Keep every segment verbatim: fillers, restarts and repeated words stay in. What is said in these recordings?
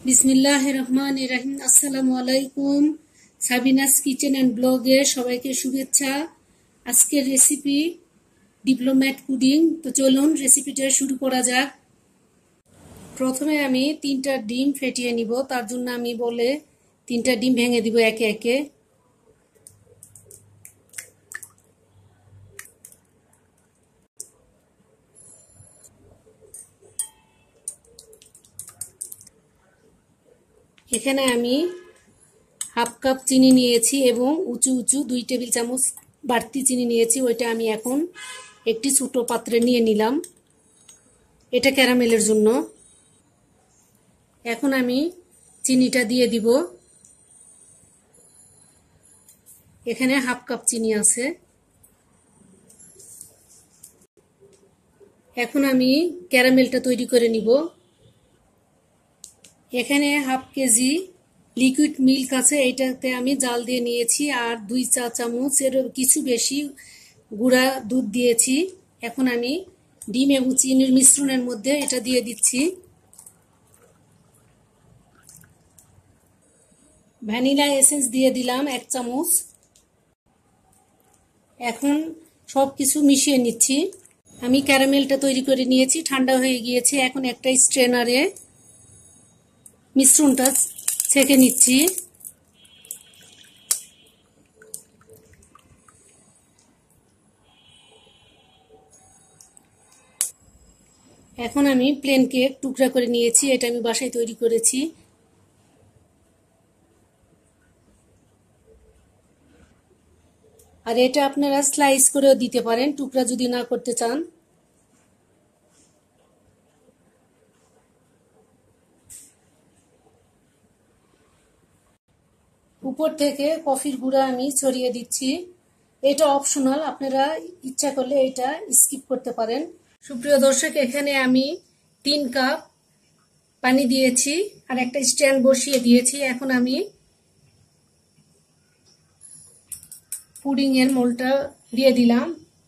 বিসমিল্লাহির রহমানির রহিম। আসসালামু আলাইকুম। সাবিনাস কিচেন অ্যান্ড ব্লগে সবাইকে শুভেচ্ছা। আজকের রেসিপি ডিপ্লোম্যাট পুডিং। তো চলুন রেসিপিটা শুরু করা যাক। প্রথমে আমি তিনটা ডিম ফেটিয়ে নিব। তার জন্য আমি বলে তিনটা ডিম ভেঙে দিব একে একে। এখানে আমি হাফ কাপ চিনি নিয়েছি এবং উঁচু উঁচু দুই টেবিল চামচ বাড়তি চিনি নিয়েছি। ওইটা আমি এখন একটি ছোট পাত্রে নিয়ে নিলাম, এটা ক্যারামেলের জন্য। এখন আমি চিনিটা দিয়ে দিব। এখানে হাফ কাপ চিনি আছে। এখন আমি ক্যারামেলটা তৈরি করে নিব। এখানে হাফ কেজি লিকুইড মিল্ক আছে, এইটাতে আমি জাল দিয়ে নিয়েছি। আর দুই চা চামচের কিছু বেশি গুঁড়া দুধ দিয়েছি। এখন আমি ডিম এবং চিনির মিশ্রণের মধ্যে এটা দিয়ে দিচ্ছি। ভ্যানিলা এসেন্স দিয়ে দিলাম এক চামচ। এখন সব কিছু মিশিয়ে নিচ্ছি। আমি ক্যারামেলটা তৈরি করে নিয়েছি, ঠান্ডা হয়ে গিয়েছে। এখন একটা স্ট্রেনারে মিশ্রণটা ছেঁকে নিচ্ছি। এখন আমি প্লেন কেক টুকরা করে নিয়েছি, এটা আমি বাসায় তৈরি করেছি। আর এটা আপনারা স্লাইস করেও দিতে পারেন, টুকরা যদি না করতে চান। উপর থেকে কফির গুঁড়া আমি ছড়িয়ে দিচ্ছি। এটা অপশনাল, আপনারা ইচ্ছা করলে এটা স্কিপ করতে পারেন। সুপ্রিয় দর্শক, এখানে আমি তিন কাপ পানি দিয়েছি আর একটা স্ট্যান্ড বসিয়ে দিয়েছি। এখন আমি পুডিং এর মোলটা দিয়ে দিলাম।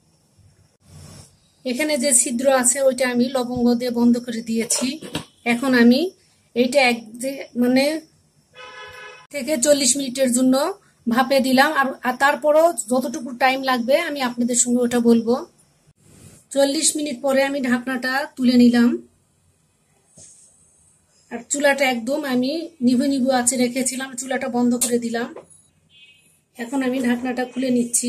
এখানে যে ছিদ্র আছে ওইটা আমি লবঙ্গ দিয়ে বন্ধ করে দিয়েছি। এখন আমি এইটা এক মানে থেকে চল্লিশ মিনিটের জন্য ভাপে দিলাম। আর তারপরও যতটুকু টাইম লাগবে আমি আপনাদের সঙ্গে ওটা বলবো। চল্লিশ মিনিট পরে আমি ঢাকনাটা তুলে নিলাম। আর চুলাটা একদম আমি নিভু নিভু আঁচে রেখেছিলাম, চুলাটা বন্ধ করে দিলাম। এখন আমি ঢাকনাটা খুলে নিচ্ছি।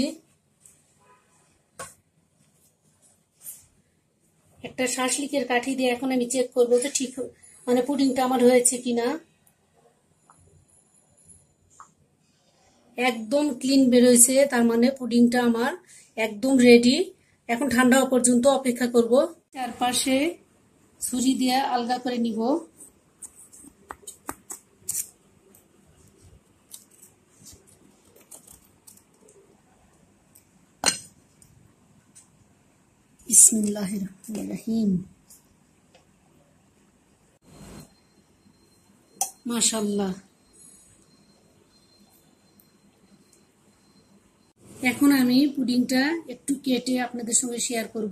একটা শাঁসলিকের কাঠি দিয়ে এখন আমি চেক করবো যে ঠিক মানে পুডিংটা আমার হয়েছে কিনা। একদম ক্লিন বেরোয়েছে, তার মানে পুডিংটা আমার একদম রেডি। এখন ঠান্ডা হওয়া পর্যন্ত অপেক্ষা করব। চারপাশে ছুরি দিয়ে আলগা করে নিব। বিসমিল্লাহির রহমানির রহিম। মাশাআল্লাহ। এখন আমি পুডিংটা একটু কেটে আপনাদের সঙ্গে শেয়ার করব।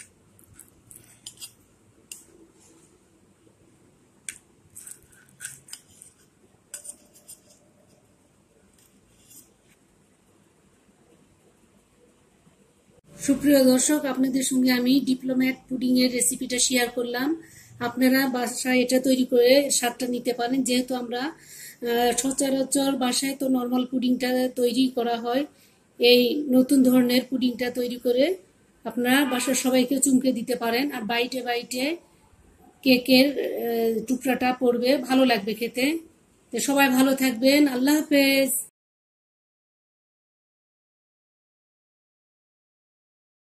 সুপ্রিয় দর্শক, আপনাদের সঙ্গে আমি ডিপ্লোম্যাট পুডিং এর রেসিপিটা শেয়ার করলাম। আপনারা বাসায় এটা তৈরি করে স্বাদটা নিতে পারেন। যেহেতু আমরা সচরাচর বাসায় তো নর্মাল পুডিংটা তৈরি করা হয়, এই নতুন ধরনের পুডিংটা তৈরি করে আপনারা বাসার সবাইকে চুমকে দিতে পারেন। আর বাইটে বাইটে কেকের টুকরাটা পড়বে, ভালো লাগবে খেতে। তো সবাই ভালো থাকবেন। আল্লাহ হাফেজ।